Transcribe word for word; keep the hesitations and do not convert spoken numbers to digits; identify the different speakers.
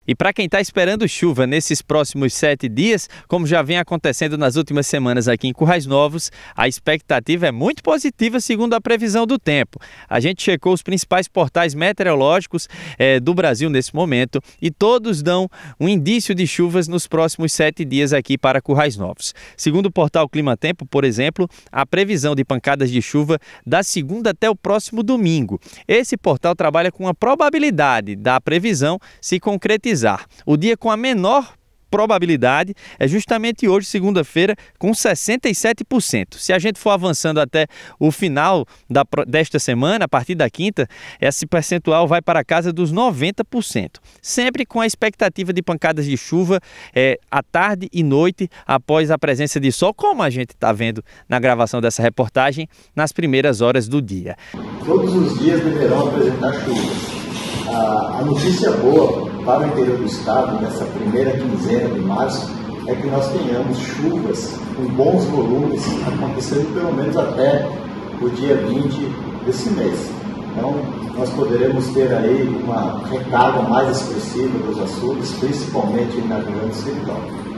Speaker 1: E para quem está esperando chuva nesses próximos sete dias, como já vem acontecendo nas últimas semanas aqui em Currais Novos, a expectativa é muito positiva segundo a previsão do tempo. A gente checou os principais portais meteorológicos eh, do Brasil nesse momento e todos dão um indício de chuvas nos próximos sete dias aqui para Currais Novos. Segundo o portal Clima Tempo, por exemplo, a previsão de pancadas de chuva da segunda até o próximo domingo. Esse portal trabalha com a probabilidade da previsão se concretizar. O dia com a menor probabilidade é justamente hoje, segunda-feira, com sessenta e sete por cento. Se a gente for avançando até o final da, desta semana, a partir da quinta, esse percentual vai para a casa dos noventa por cento. Sempre com a expectativa de pancadas de chuva é, à tarde e noite, após a presença de sol, como a gente está vendo na gravação dessa reportagem, nas primeiras horas do dia.
Speaker 2: Todos os dias deverão apresentar chuvas. A notícia boa para o interior do estado, nessa primeira quinzena de março, é que nós tenhamos chuvas com bons volumes acontecendo pelo menos até o dia vinte desse mês. Então, nós poderemos ter aí uma recarga mais expressiva dos açudes, principalmente na região do sertão.